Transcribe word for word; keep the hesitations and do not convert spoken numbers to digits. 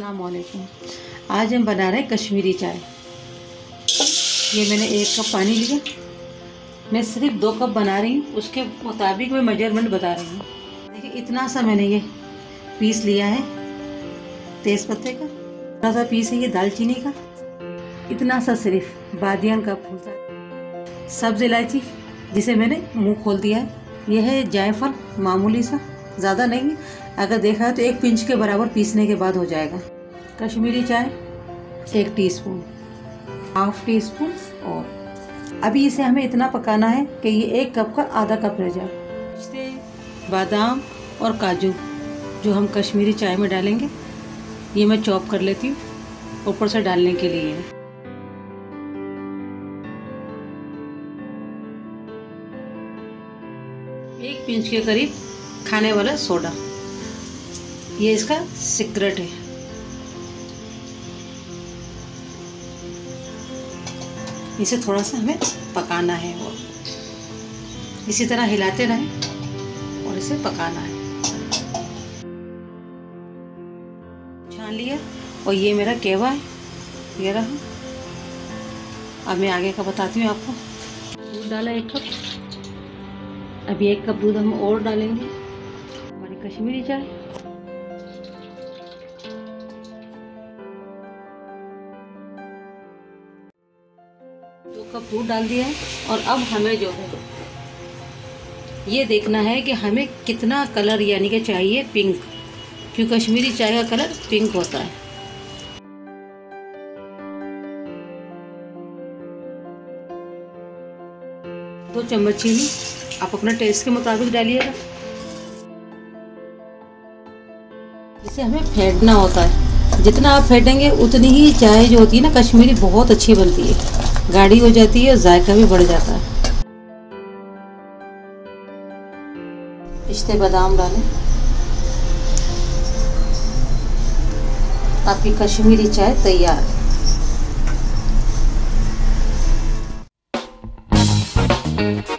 अस्सलाम वालेकुम। आज हम बना रहे हैं कश्मीरी चाय। ये मैंने एक कप पानी लिया। मैं सिर्फ दो कप बना रही हूँ, उसके मुताबिक मैं मेजरमेंट बता रही हूँ। देखिए इतना सा मैंने ये पीस लिया है तेज़ पत्ते का, थोड़ा सा पीस है ये दालचीनी का, इतना सा सिर्फ बादियान का फूल सा, सब्ज़ इलायची जिसे मैंने मुंह खोल दिया है, यह है जायफल मामूली सा, ज़्यादा नहीं है, अगर देखा है तो एक पिंच के बराबर पीसने के बाद हो जाएगा। कश्मीरी चाय एक टीस्पून, हाफ टी स्पून, और अभी इसे हमें इतना पकाना है कि ये एक कप का आधा कप रह जाए। पिस्ते, बादाम और काजू जो हम कश्मीरी चाय में डालेंगे, ये मैं चॉप कर लेती हूँ ऊपर से डालने के लिए। एक पिंच के करीब खाने वाला सोडा, ये इसका सीक्रेट है। इसे थोड़ा सा हमें पकाना है और इसी तरह हिलाते रहें और इसे पकाना है। छान लिया और ये मेरा केवा है, ये रहा। अब मैं आगे का बताती हूँ आपको। दूध डाला एक कप, अभी एक कप दूध हम और डालेंगे। हमारी कश्मीरी चाय दो कप दूध डाल दिया है। और अब हमें जो है ये देखना है कि हमें कितना कलर यानी कि चाहिए पिंक, क्योंकि कश्मीरी चाय का कलर पिंक होता है। दो चम्मच चीनी आप अपने टेस्ट के मुताबिक डालिएगा। इसे हमें फेंटना होता है, जितना आप फेंटेंगे उतनी ही चाय जो होती है ना कश्मीरी बहुत अच्छी बनती है, गाढ़ी हो जाती है और जायका भी बढ़ जाता है। पिस्ते बादाम डालें, आपकी कश्मीरी चाय तैयार है।